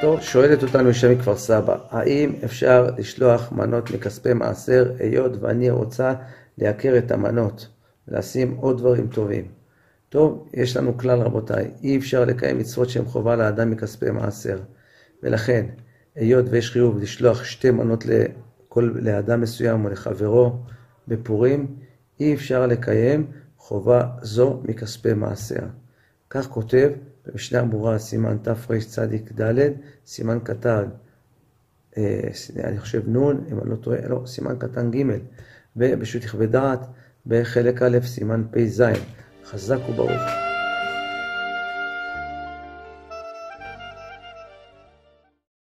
טוב, שואלת אותנו אישה מכפר סבא, האם אפשר לשלוח מנות מכספי מעשר, היות ואני רוצה לייקר את המנות, ולשים עוד דברים טובים? טוב, יש לנו כלל רבותיי, אי אפשר לקיים מצוות שהן חובה לאדם מכספי מעשר, ולכן, היות ויש חיוב לשלוח 2 מנות לאדם מסוים או לחברו בפורים, אי אפשר לקיים חובה זו מכספי מעשר. כך כותב במשנה ברורה סימן תרצ"ד, סימן קטן, אני חושב נון, אם אני לא טועה, לא, סימן קטן ג' ובשו"ת יכבד דעת בחלק א' סימן פ"ז. חזק וברוך.